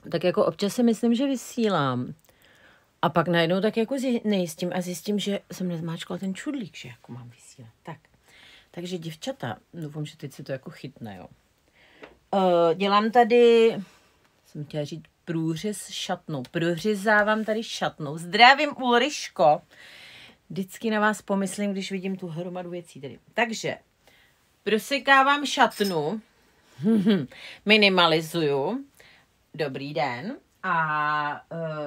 tak jako občas si myslím, že vysílám. A pak najednou tak jako nejistím a zjistím, že jsem nezmáčkala ten čudlík, že jako mám vysílat. Tak. Takže divčata, doufám, že teď se to jako chytne, jo. Dělám tady, jsem chtěla říct průřez šatnou. Prořezávám tady šatnou. Zdravím, Ulriško. Vždycky na vás pomyslím, když vidím tu hromadu věcí tady. Takže prosekávám šatnu, minimalizuju. Dobrý den. A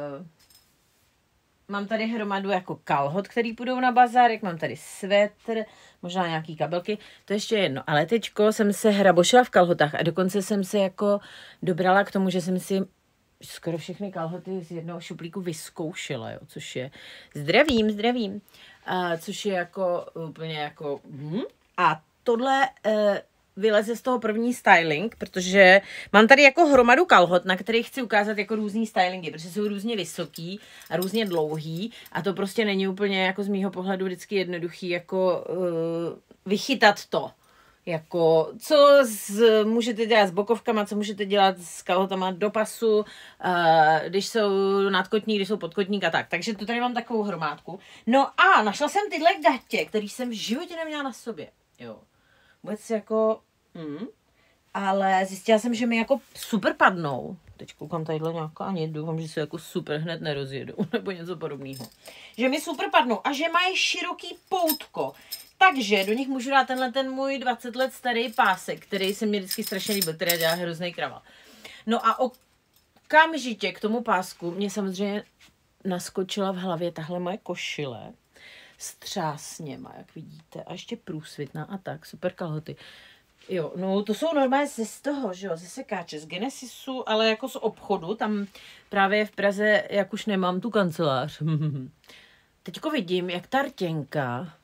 mám tady hromadu jako kalhot, který půjdou na bazárek, mám tady svetr, možná nějaký kabelky, to ještě jedno. Ale teďko jsem se hrabošila v kalhotách a dokonce jsem se jako dobrala k tomu, že jsem si skoro všechny kalhoty z jednoho šuplíku vyzkoušela, jo, což je zdravím, což je jako úplně jako a tohle vyleze z toho první styling, protože mám tady jako hromadu kalhot, na kterých chci ukázat jako různý stylingy, protože jsou různě vysoký a různě dlouhý a to prostě není úplně jako z mýho pohledu vždycky jednoduchý jako vychytat to. Jako, můžete dělat s bokovkama, co můžete dělat s kalhotama do pasu, když jsou nadkotník, když jsou podkotník a tak. Takže to tady mám takovou hromádku. No a našla jsem tyhle gatě, který jsem v životě neměla na sobě. Jo. Vůbec jako, ale zjistila jsem, že mi jako super padnou. Teď koukám tadyhle nějaká ani doufám, že se jako super hned nerozjedou, nebo něco podobného. Že mi super padnou a že mají široký poutko. Takže do nich můžu dát tenhle ten můj 20 let starý pásek, který se mi vždycky strašně líbil, který dělá hrozný kraval. No a okamžitě k tomu pásku mě samozřejmě naskočila v hlavě tahle moje košile s třásněma, jak vidíte, a ještě průsvitná a tak, super kalhoty. Jo, no to jsou normálně z toho, že jo, ze sekáče, z Genesisu, ale jako z obchodu, tam právě v Praze, jak už nemám tu kancelář. Teďko vidím, jak ta rtěnka,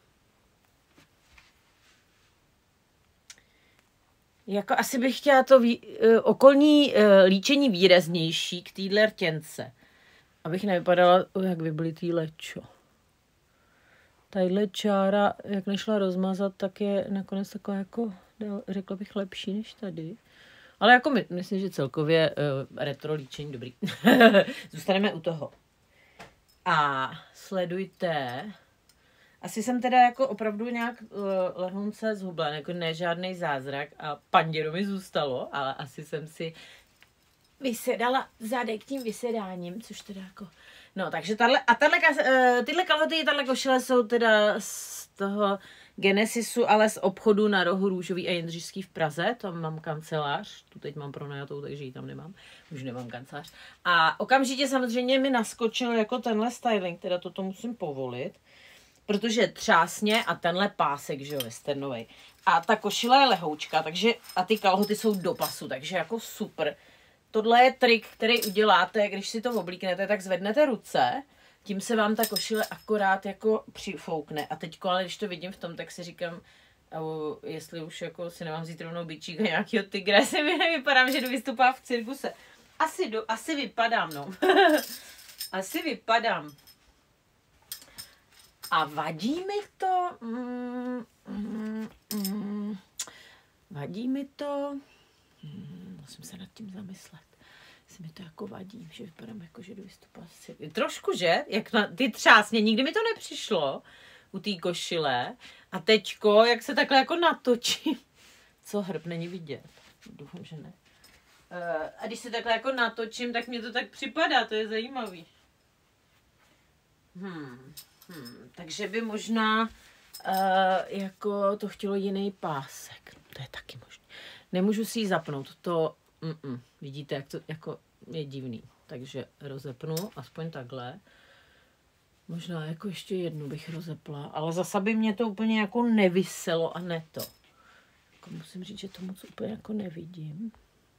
jako asi bych chtěla to okolní líčení výraznější k téhle rtěnce, abych nevypadala jak vyblitý lečo. Tadyhle čára, jak nešla rozmazat, tak je nakonec taková jako, řekla bych, lepší než tady. Ale jako myslím, že celkově retro líčení dobrý. Zůstaneme u toho. A sledujte. Asi jsem teda jako opravdu nějak lehonce zhubla, jako ne žádný zázrak a panděro mi zůstalo, ale asi jsem si vysedala zadek tím vysedáním, což teda jako... No, takže tyhle kalhoty, tahle košile jsou teda z toho Genesisu, ale z obchodu na rohu Růžový a Jindřišský v Praze. Tam mám kancelář, tu teď mám pronajatou, takže ji tam nemám. Už nemám kancelář. A okamžitě samozřejmě mi naskočil jako tenhle styling, teda toto musím povolit, protože třásně a tenhle pásek, že jo, westernovej. A ta košile je lehoučka, takže a ty kalhoty jsou do pasu, takže jako super. Tohle je trik, který uděláte, když si to oblíknete, tak zvednete ruce, tím se vám ta košile akorát jako přifoukne. A teďko, ale když to vidím v tom, tak si říkám, jestli už jako si nemám vzít rovnou bičík a nějakýho tygra, se mi nevypadám, že jdu vystupovat v cirkuse. Asi vypadám, no. Asi vypadám. A vadí mi to? Vadí mi to? Musím se nad tím zamyslet. Jestli mi to jako vadí, že vypadám jako, že jdu vystupovat. Trošku, že? Jak na ty třásně, nikdy mi to nepřišlo u té košile. A teďko, jak se takhle jako natočím. Co, hrb není vidět? Doufám, že ne. A když se takhle jako natočím, tak mě to tak připadá, to je zajímavý. Takže by možná jako to chtělo jiný pásek. To je taky možné. Nemůžu si ji zapnout, to vidíte, jak to jako je divný. Takže rozepnu, aspoň takhle. Možná jako ještě jednu bych rozepla, ale zase by mě to úplně jako nevyselo a ne to. Jako musím říct, že to moc úplně jako nevidím.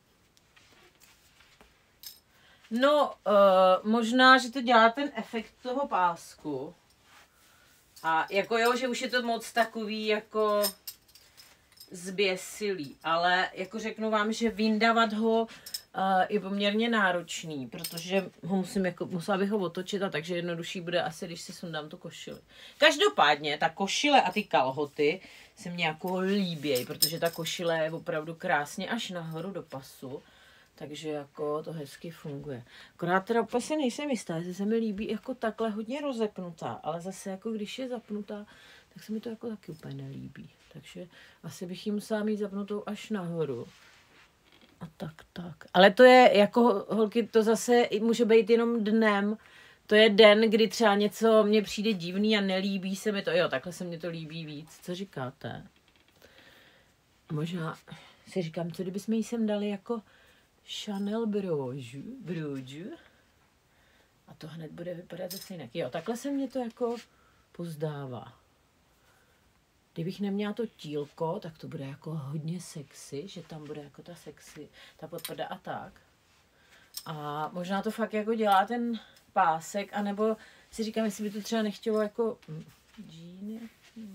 No, možná, že to dělá ten efekt toho pásku. A jako jo, že už je to moc takový jako zběsilý, ale jako řeknu vám, že vyndavat ho je poměrně náročný, protože ho musela bych ho otočit a takže jednodušší bude asi, když si sundám tu košili. Každopádně ta košile a ty kalhoty se mě jako líbějí, protože ta košile je opravdu krásně až nahoru do pasu. Takže jako to hezky funguje. Akorát teda úplně si nejsem jistá, jestli se mi líbí jako takhle hodně rozepnutá, ale zase jako když je zapnutá, tak se mi to jako taky úplně nelíbí. Takže asi bych jí musela mít zapnutou až nahoru. A tak. Ale to je jako, holky, to zase může být jenom dnem. To je den, kdy třeba něco mně přijde divný a nelíbí se mi to. Jo, takhle se mně to líbí víc. Co říkáte? Možná si říkám, co kdybychom jí sem dali jako Chanel brůžu. A to hned bude vypadat zase jinak. Jo, takhle se mně to jako pozdává. Kdybych neměla to tílko, tak to bude jako hodně sexy, že tam bude jako ta sexy, ta podprda a tak. A možná to fakt jako dělá ten pásek, anebo si říkám, jestli by to třeba nechtělo jako džíny,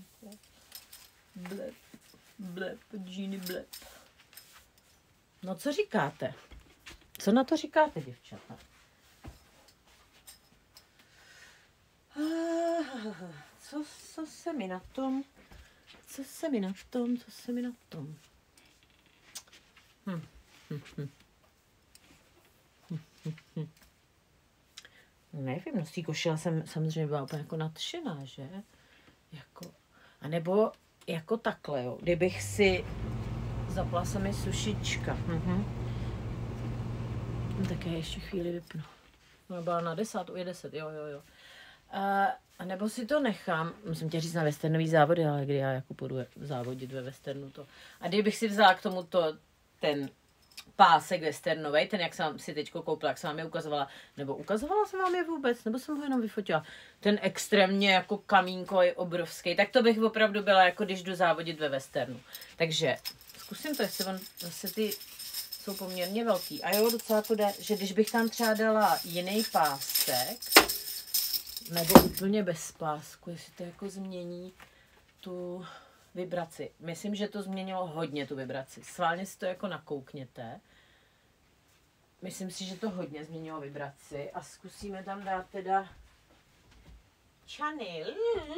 blep, džíny, blep. No co říkáte? Co na to říkáte, děvčata? Co se mi na tom? Nevím, no z té košile jsem samozřejmě byla úplně jako nadšená, že? Jako, a nebo jako takhle, jo. Kdybych si zapla se mi sušička. Tak já ještě chvíli vypnu. Ona byla na 10, je 10, jo. A nebo si to nechám, musím tě říct na westernový závody, ale kdy já jako půjdu závodit ve westernu to. A kdybych si vzala k tomu ten pásek westernovej, ten jak jsem si teďko koupila, jak jsem vám je ukazovala, nebo ukazovala jsem vám je vůbec, nebo jsem ho jenom vyfotila. Ten extrémně jako kamínkový, obrovský, tak to bych opravdu byla jako když jdu závodit ve westernu. Takže zkusím to, jestli on zase ty jsou poměrně velký. A jo, docela to jde, že když bych tam třeba dala jiný pásek, nebo úplně bez pásku, jestli to jako změní tu vibraci. Myslím, že to změnilo hodně tu vibraci. Sválně si to jako nakoukněte. Myslím si, že to hodně změnilo vibraci. A zkusíme tam dát teda Chanel.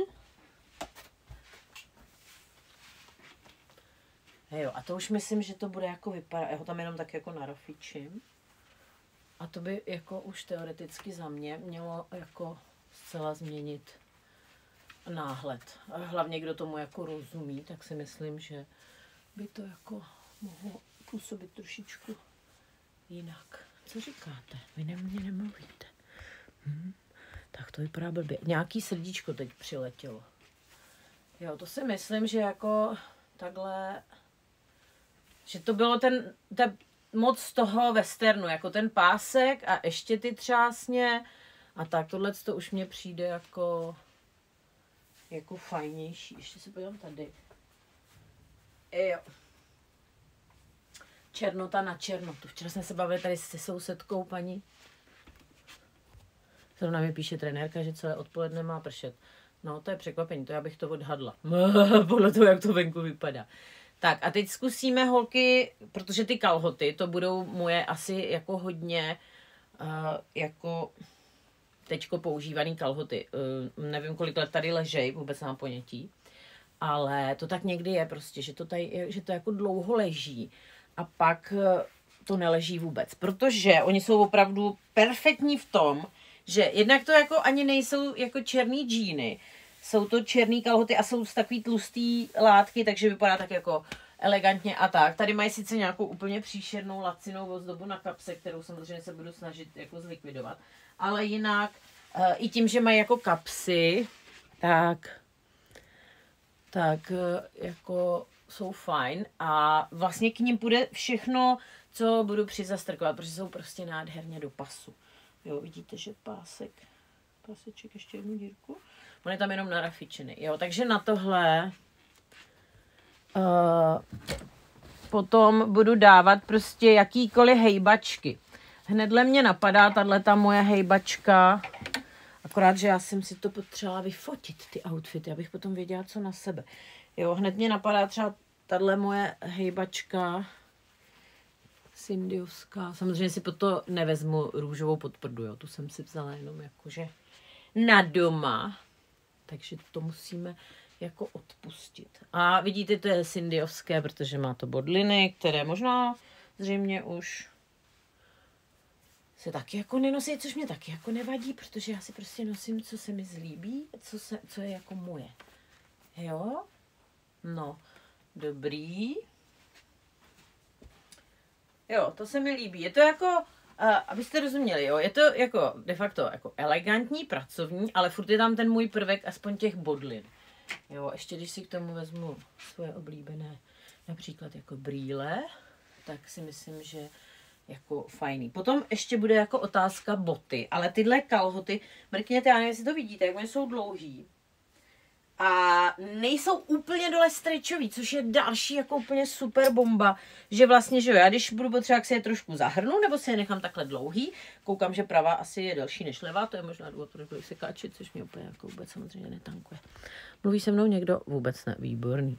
Jo, a to už myslím, že to bude jako vypadat. Já ho tam jenom tak jako narafičím. A to by jako už teoreticky za mě mělo jako zcela změnit náhled. A hlavně, kdo tomu jako rozumí, tak si myslím, že by to jako mohlo působit trošičku jinak. Co říkáte? Vy mě nemluvíte. Tak to vypadá blbě. Nějaký srdíčko teď přiletělo. Jo, to si myslím, že jako takhle, že to bylo ten moc toho westernu, jako ten pásek a ještě ty třásně a tak tohle to už mně přijde jako fajnější. Ještě se podívám tady. Jo. Černota na černotu. Včera jsme se bavili tady se sousedkou paní. Zrovna mi píše trenérka, že celé odpoledne má pršet. No, to je překvapení, to já bych to odhadla. Podle toho, jak to venku vypadá. Tak a teď zkusíme, holky, protože ty kalhoty, to budou moje asi jako hodně jako teďko používaný kalhoty. Nevím, kolik let tady ležej, vůbec nemám ponětí. Ale to tak někdy je prostě, že to jako dlouho leží a pak to neleží vůbec. Protože oni jsou opravdu perfektní v tom, že jednak to jako ani nejsou jako černý džíny, jsou to černý kalhoty a jsou z takový tlustý látky, takže vypadá tak jako elegantně a tak. Tady mají sice nějakou úplně příšernou lacinou ozdobu na kapse, kterou samozřejmě se budu snažit jako zlikvidovat. Ale jinak i tím, že mají jako kapsy, tak jako jsou fajn a vlastně k ním půjde všechno, co budu přizastrkovat, protože jsou prostě nádherně do pasu. Jo, vidíte, že páseček ještě jednu dírku. On je tam jenom narafičený. Jo, takže na tohle potom budu dávat prostě jakýkoliv hejbačky. Hnedle mě napadá tato moje hejbačka, akorát, že já jsem si to potřebovala vyfotit, ty outfity, abych potom věděla, co na sebe. Jo, hned mě napadá třeba tato moje hejbačka, Cindyovská. Samozřejmě si po to nevezmu růžovou podprdu, jo. Tu jsem si vzala jenom jakože na doma. Takže to musíme jako odpustit. A vidíte, to je Cindyovské, protože má to bodliny, které možná zřejmě už se taky jako nenosí, což mě taky jako nevadí, protože já si prostě nosím, co se mi zlíbí, co je jako moje. Jo? No, dobrý. Jo, to se mi líbí. Je to jako, abyste rozuměli, jo, je to jako de facto jako elegantní, pracovní, ale furt je tam ten můj prvek aspoň těch bodlin. Jo, ještě když si k tomu vezmu svoje oblíbené, například jako brýle, tak si myslím, že jako fajný. Potom ještě bude jako otázka boty, ale tyhle kalhoty, mrkněte, já nevím, jestli to vidíte, jak oni jsou dlouhý. A nejsou úplně dole stretchový, což je další jako úplně super bomba, že vlastně, že jo, já když budu potřebovat, si je trošku zahrnu, nebo si je nechám takhle dlouhý, koukám, že pravá asi je delší než levá, to je možná důvod, proč se káčit, což mě úplně jako vůbec samozřejmě netankuje. Mluví se mnou někdo? Vůbec ne, výborný.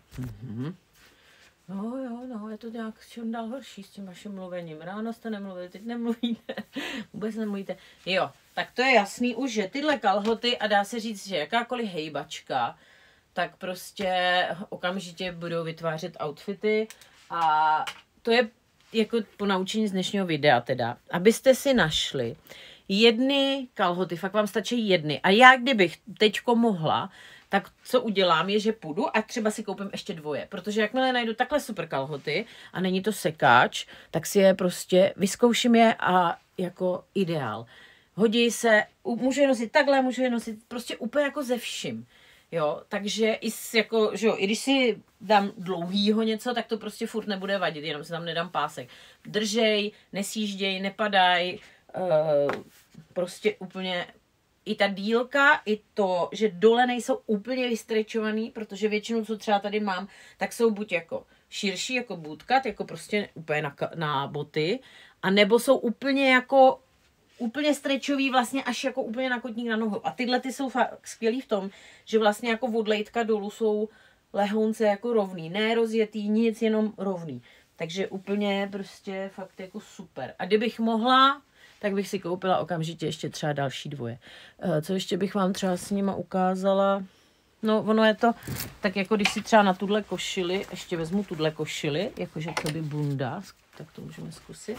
No, je to nějak čím dál horší s tím vaším mluvením. Ráno jste nemluvili, teď nemluvíte, vůbec nemluvíte. Jo, tak to je jasný už, že tyhle kalhoty a dá se říct, že jakákoliv hejbačka, tak prostě okamžitě budou vytvářet outfity a to je jako po naučení z dnešního videa teda, abyste si našli jedny kalhoty, fakt vám stačí jedny a já kdybych teďko mohla, tak co udělám je, že půjdu a třeba si koupím ještě dvoje, protože jakmile najdu takhle super kalhoty a není to sekáč, tak si je prostě vyzkouším je a jako ideál. Hodí se, můžu je nosit takhle, můžu je nosit prostě úplně jako ze vším. Jo, takže jako, že jo, i když si dám dlouhýho něco, tak to prostě furt nebude vadit, jenom si tam nedám pásek. Držej, nesjížděj, nepadaj, prostě úplně i ta dílka, i to, že dole nejsou úplně vystrečovaný, protože většinou, co třeba tady mám, tak jsou buď jako širší, jako bootcut, jako prostě úplně na boty, a nebo jsou úplně jako úplně stretchový, vlastně až jako úplně na kotník na nohu. A tyhle ty jsou fakt skvělý v tom, že vlastně jako od lejtka dolů jsou lehounce jako rovný. Ne rozjetý, nic, jenom rovný. Takže úplně prostě fakt jako super. A kdybych mohla, tak bych si koupila okamžitě ještě třeba další dvoje. Co ještě bych vám třeba s nima ukázala? No, ono je to tak jako když si třeba na tuhle košili, ještě vezmu tuhle košili, jakože to by bunda, tak to můžeme zkusit.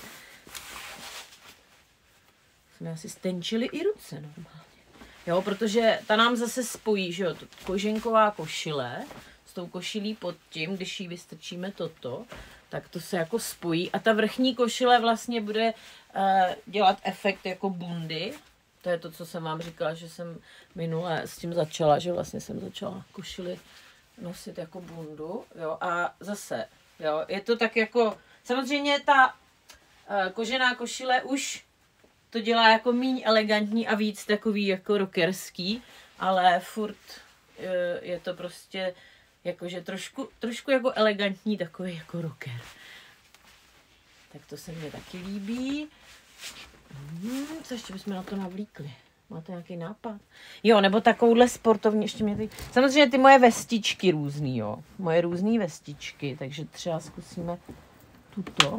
Jsme asi stenčili i ruce normálně. Jo, protože ta nám zase spojí, že jo, koženková košile s tou košilí pod tím, když ji vystrčíme toto, tak to se jako spojí a ta vrchní košile vlastně bude dělat efekt jako bundy. To je to, co jsem vám říkala, že jsem minule s tím začala, že vlastně jsem začala košili nosit jako bundu, jo, a zase, jo, je to tak jako, samozřejmě ta kožená košile už to dělá jako míň elegantní a víc takový jako rockerský, ale furt je to prostě jakože trošku jako elegantní, takový jako rocker. Tak to se mně taky líbí. Co ještě bychom na to navlíkli? Máte nějaký nápad? Jo, nebo takovouhle sportovní, ještě mě teď... Samozřejmě ty moje vestičky různý, jo. Moje různý vestičky, takže třeba zkusíme tuto.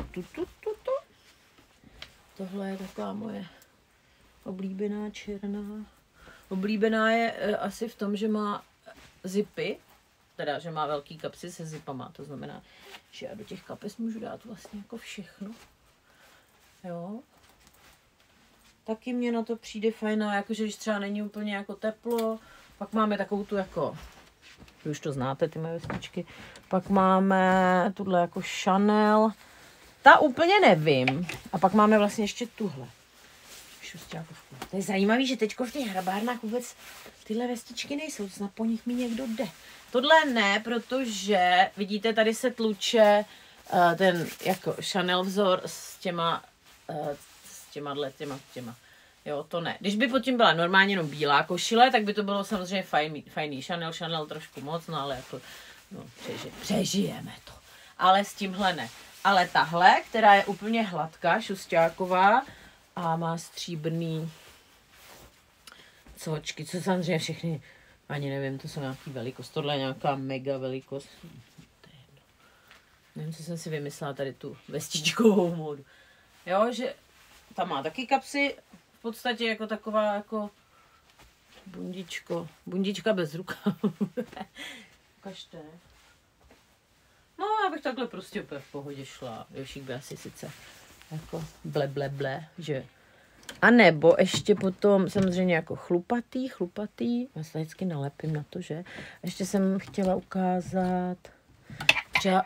Tohle je taková moje oblíbená černá. Oblíbená je asi v tom, že má zipy, teda, že má velký kapsy se zipama, to znamená, že já do těch kapes můžu dát vlastně jako všechno. Jo. Taky mě na to přijde fajná, jakože když třeba není úplně jako teplo, pak máme takovou tu jako, vy už to znáte, ty moje vestičky, pak máme tuhle jako Chanel, ta úplně nevím, a pak máme vlastně ještě tuhle. To je zajímavé, že teďko v těch hrabárnách vůbec tyhle vestičky nejsou, snad po nich mi někdo jde. Tohle ne, protože vidíte, tady se tluče ten jako Chanel vzor s těma. Jo, to ne. Když by pod tím byla normálně jenom bílá košile, tak by to bylo samozřejmě fajný. Chanel trošku moc, no ale jako, no, přežijeme to. Ale s tímhle ne. Ale tahle, která je úplně hladká, šusťáková a má stříbrný cočky, co samozřejmě všechny, ani nevím, to jsou nějaký velikost. Tohle je nějaká mega velikost. To je jedno. Nevím, co jsem si vymyslela tady tu vestičkovou módu. Jo, že tam má taky kapsy, v podstatě jako taková jako bundička bez rukavu. Ukažte. No, já bych takhle prostě úplně v pohodě šla. Jošík by asi sice jako ble, že. A nebo ještě potom samozřejmě jako chlupatý, já se vždycky nalepím na to, že. Ještě jsem chtěla ukázat třeba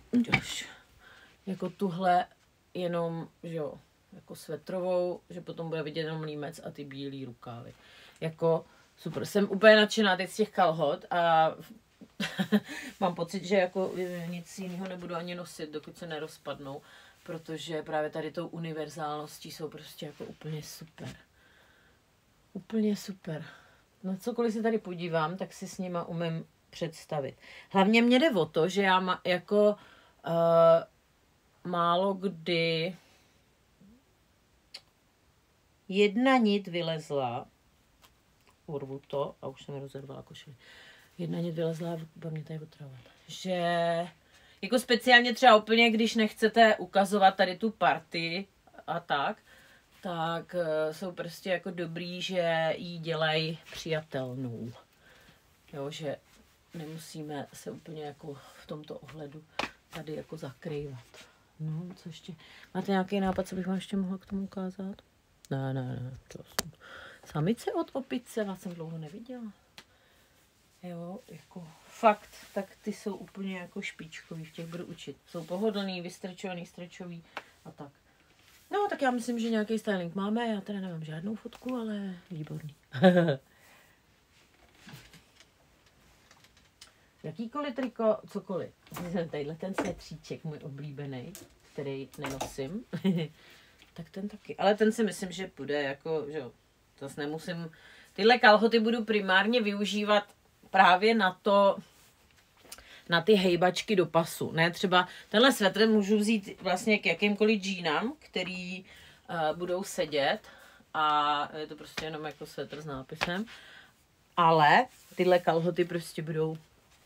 jako tuhle jenom, že jo, jako svetrovou, že potom bude vidět jenom límec a ty bílý rukávy. Jako super, jsem úplně nadšená teď z těch kalhot a mám pocit, že jako nic jiného nebudu ani nosit, dokud se nerozpadnou, protože právě tady tou univerzálností jsou prostě jako úplně super. Úplně super. Na cokoliv se tady podívám, tak si s nima umím představit. Hlavně mě jde o to, že já jako málo kdy jedna nit vylezla, urvu to a už jsem rozervala košili. Jedna nit vylezla a bude mě tady otravovat. Že jako speciálně třeba úplně, když nechcete ukazovat tady tu party a tak jsou prostě jako dobrý, že jí dělají přijatelnou. Jo, že nemusíme se úplně jako v tomto ohledu tady jako zakrývat. No, co ještě? Máte nějaký nápad, co bych vám ještě mohla k tomu ukázat? Ne, to jsem... Samice od opice, vás jsem dlouho neviděla. Jo, jako fakt, tak ty jsou úplně jako špičkový, v těch budu učit. Jsou pohodlný, vystrčovaný, strčový a tak. No, tak já myslím, že nějaký styling máme, já teda nemám žádnou fotku, ale výborný. Jakýkoliv triko, cokoliv. Tadyhle ten svetříček, můj oblíbený, který nenosím, tak ten taky. Ale ten si myslím, že půjde jako, že jo, zase nemusím. Tyhle kalhoty budu primárně využívat právě na to, na ty hejbačky do pasu. Ne, třeba tenhle svetr můžu vzít vlastně k jakýmkoliv džínám, který budou sedět a je to prostě jenom jako svetr s nápisem. Ale tyhle kalhoty prostě budou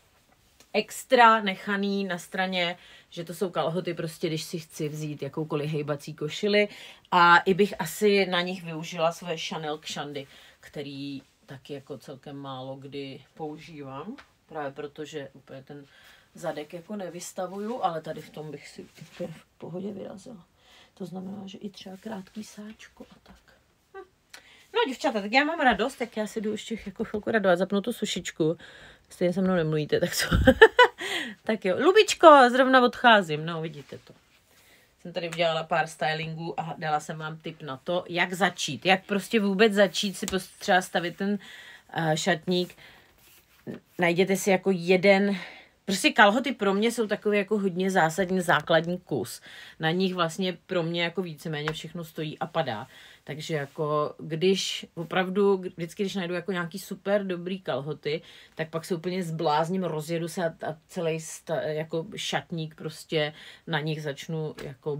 extra nechaný na straně, že to jsou kalhoty prostě, když si chci vzít jakoukoliv hejbací košili a i bych asi na nich využila své Chanel kshandy, který taky jako celkem málo kdy používám, právě protože úplně ten zadek jako nevystavuju, ale tady v tom bych si v pohodě vyrazila. To znamená, že i třeba krátký sáčko a tak. No děvčata, tak já mám radost, tak já si jdu ještě jako chvilku radovat, zapnu tu sušičku. Stejně se mnou nemluvíte, tak co? Tak jo, Lubičko, zrovna odcházím, no vidíte to. Jsem tady udělala pár stylingů a dala jsem vám tip na to, jak začít. Jak prostě vůbec začít si třeba stavit ten šatník. Najděte si jako jeden... Prostě kalhoty pro mě jsou takový jako hodně zásadní základní kus. Na nich vlastně pro mě jako víceméně všechno stojí a padá. Takže jako když opravdu, vždycky když najdu jako nějaký super dobrý kalhoty, tak pak se úplně zblázním, rozjedu se a celý jako šatník prostě na nich začnu jako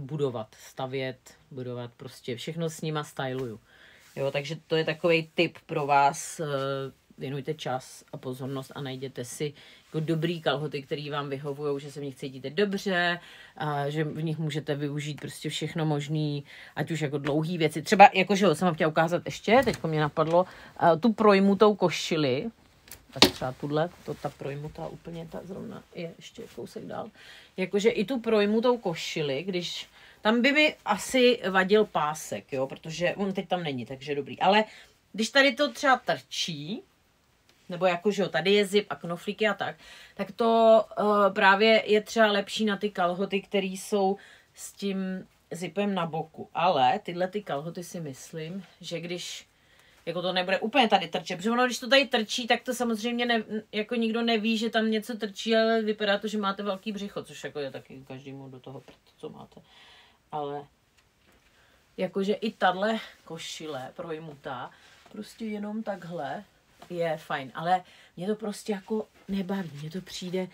budovat prostě všechno s nima styluju. Jo, takže to je takový tip pro vás. Věnujte čas a pozornost a najděte si jako dobrý kalhoty, který vám vyhovují, že se v nich cítíte dobře, a že v nich můžete využít prostě všechno možný, ať už jako dlouhý věci. Třeba, jakože jsem vám chtěla ukázat ještě, teďko mě napadlo, tu projmutou košili, tak třeba ta projmutá úplně, ta zrovna je ještě kousek dál. Jakože i tu projmutou košili, když tam by mi asi vadil pásek, jo, protože on teď tam není, takže dobrý. Ale když tady to třeba trčí, nebo jakože jo, tady je zip a knoflíky a tak to právě je třeba lepší na ty kalhoty, které jsou s tím zipem na boku. Ale tyhle ty kalhoty si myslím, že když jako to nebude úplně tady trčet, protože ono, když to tady trčí, tak to samozřejmě jako nikdo neví, že tam něco trčí, ale vypadá to, že máte velký břicho, což jako je taky každému do toho, co máte. Ale jakože i tahle košile projmutá, prostě jenom takhle je fajn, ale mě to prostě jako nebaví, mně to přijde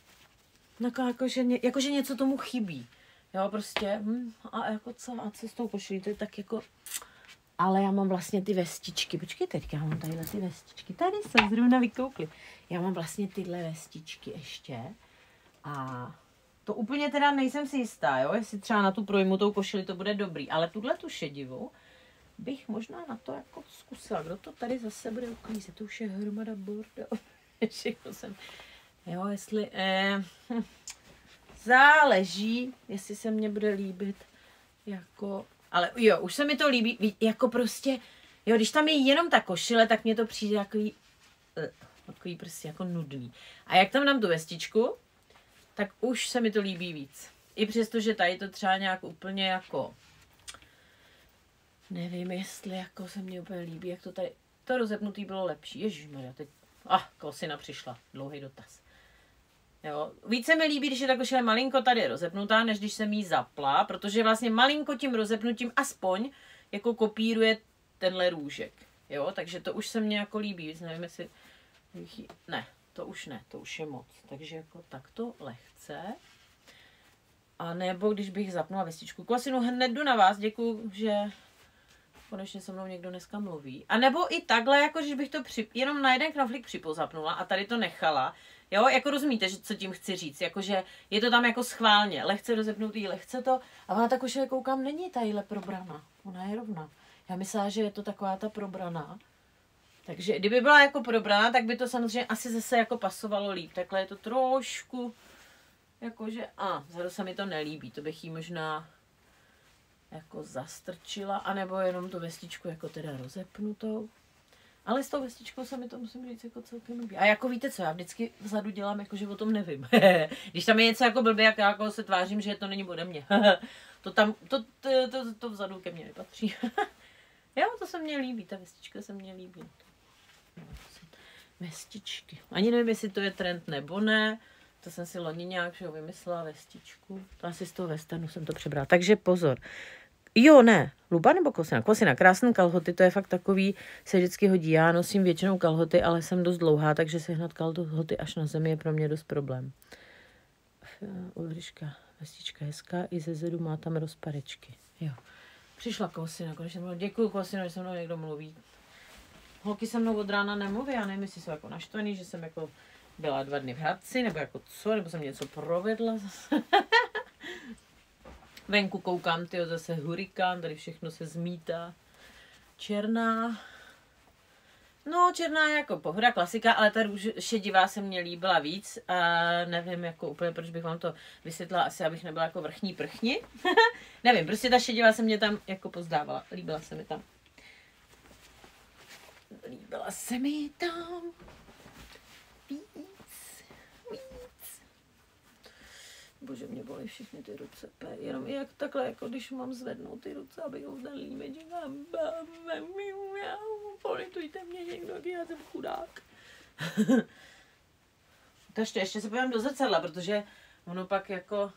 jakože něco tomu chybí, jo, prostě, a jako co s tou košilí, to je tak jako, ale já mám vlastně ty vestičky, počkej teďka, já mám tadyhle ty vestičky, tady jsem zrovna vykoukli, já mám vlastně tyhle vestičky ještě a to úplně teda nejsem si jistá, jo, jestli třeba na tu projmutou košili to bude dobrý, ale tuhle tu šedivou bych možná na to jako zkusila. Kdo to tady zase bude uklízet? To už je hromada bordel. Všechno jsem... Jo, jestli... záleží, jestli se mně bude líbit jako, ale jo, už se mi to líbí, jako prostě, jo, když tam je jenom ta košile, tak mě to přijde takový prostě jako nudný. A jak tam dám tu vestičku, tak už se mi to líbí víc. I přesto, že tady to třeba nějak úplně jako, nevím, jestli jako se mně úplně líbí, jak to tady, to rozepnutý bylo lepší. Ježišmarja, teď, kosina přišla, dlouhý dotaz. Jo, více mi líbí, když je ta košile malinko tady rozepnutá, než když jsem jí zapla, protože vlastně malinko tím rozepnutím aspoň jako kopíruje tenhle růžek. Jo, takže to už se mně jako líbí, víc nevím, jestli, ne, to už je moc. Takže jako takto lehce. A nebo když bych zapnula vestičku kosinu, hned jdu na vás, děkuju, že konečně se mnou někdo dneska mluví. A nebo i takhle, jako když bych to jenom na jeden knoflík připozapnula a tady to nechala. Jo, jako rozumíte, že co tím chci říct, jakože je to tam jako schválně, lehce rozepnutý, lehce to, a ona ta košile, koukám, není tadyhle probraná, ona je rovná. Já myslela, že je to taková ta probraná. Takže kdyby byla jako probraná, tak by to samozřejmě asi zase jako pasovalo líp. Takhle je to trošku, jakože, vzadu se mi to nelíbí, to bych jí možná jako zastrčila, anebo jenom tu vestičku jako teda rozepnutou. Ale s tou vestičkou se mi to, musím říct, jako celkem líbí. A jako víte co, já vždycky vzadu dělám, jako že o tom nevím. Když tam je něco jako blbě, jak já jako se tvářím, že to není ode mě. to vzadu ke mně nepatří. Jo, to se mně líbí, ta vestička se mně líbí. Vestičky. Ani nevím, jestli to je trend nebo ne. To jsem si loni nějak vymyslela vestičku. To asi z toho westernu jsem to přebrala. Takže pozor. Jo, ne. Luba nebo kosina? Kosina. Krásné kalhoty, to je fakt takový, se vždycky hodí. Já nosím většinou kalhoty, ale jsem dost dlouhá, takže sehnat kalhoty až na zemi je pro mě dost problém. Ulriška, vestička hezká, i ze zedu má tam rozparečky. Jo. Přišla kosina, konečně mluvím. Děkuju kosino, že se mnou někdo mluví. Holky se mnou od rána nemluví, já nevím, jestli jsou jako naštvaný, že jsem jako byla 2 dny v Hradci, nebo jako co, nebo jsem něco provedla zase. Venku koukám, tyjo, zase hurikán, tady všechno se zmítá. Černá. No, černá je jako pohoda, klasika, ale ta šedivá se mně líbila víc. A nevím jako úplně, proč bych vám to vysvětlila, asi abych nebyla jako vrchní prchni. Nevím, prostě ta šedivá se mě tam jako pozdávala, líbila se mi tam. Líbila se mi tam víc. Bože, mě bolí všechny ty ruce. Jenom jak takhle, jako když mám zvednout ty ruce, abych ho ten límeček a politujte mě někdo, jak já jsem chudák. Takže ještě se podívám do zrcadla, protože ono pak jako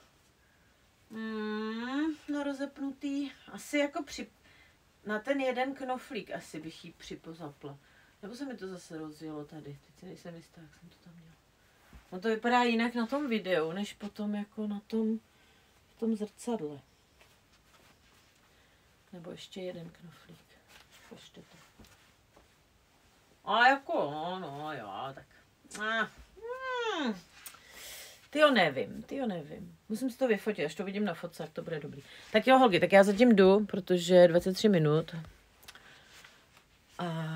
no rozepnutý, asi jako na ten jeden knoflík asi bych jí připozapla. Nebo se mi to zase rozjelo tady, teď si nejsem jistá, jak jsem to tam měla. No to vypadá jinak na tom videu, než potom jako na tom zrcadle. Nebo ještě jeden knoflík. Ještě to. A jako, no jo, tak. Tyjo nevím. Musím si to vyfotit, až to vidím na fotce, jak to bude dobrý. Tak jo, holky, tak já zatím jdu, protože 23 minut. A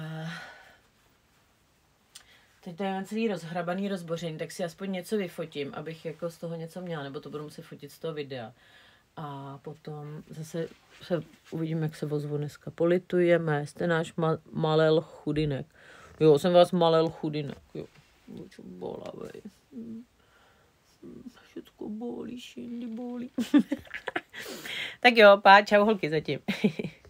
teď tady mám celý rozhrabaný, rozbořený, tak si aspoň něco vyfotím, abych jako z toho něco měla, nebo to budu muset fotit z toho videa. A potom zase se uvidíme, jak se ozvu dneska. Politujeme, jste náš malel chudinek. Jo, jsem vás malel chudinek, jo. Čo bolavej. Všetko bolí, šindy bolí. Tak jo, čau holky zatím.